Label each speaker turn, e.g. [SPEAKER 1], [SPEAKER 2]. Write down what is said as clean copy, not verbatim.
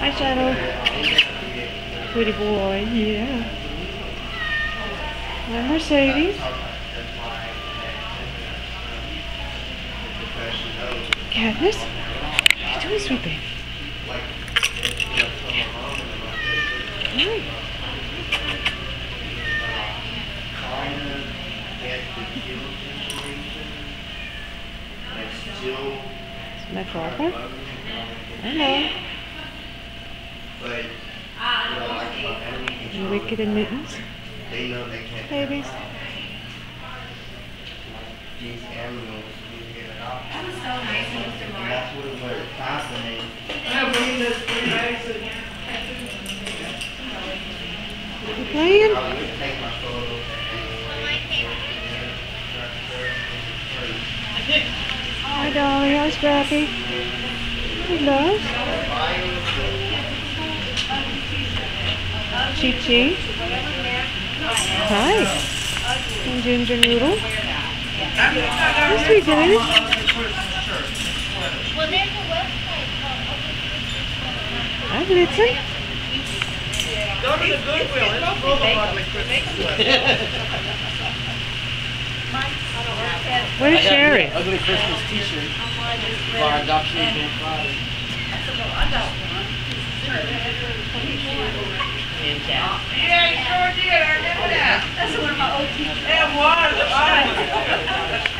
[SPEAKER 1] Hi, Shadow. Pretty boy, yeah. Hi, Mercedes. Katniss? What are you doing, sweet baby? Hi. Is my father? Hello. You wicked and mittens? Babies?
[SPEAKER 2] These animals, that was so nice, Mr. Mark. That's what it was fascinating.
[SPEAKER 1] You playing?
[SPEAKER 2] I would take my photos
[SPEAKER 1] Hi, Dolly. How's Scrappy? Hello. Chi Chi. Hi. And Ginger Noodle. Hi, sweet baby. Hi, Blitzen.
[SPEAKER 3] Go to the Goodwill. It's full of ugly Christmas.
[SPEAKER 1] Where's Sherry?
[SPEAKER 4] Ugly Christmas t-shirt for our adoption event Friday.
[SPEAKER 3] Yeah, you sure did. I remember that. That's one of my old teachers. It was.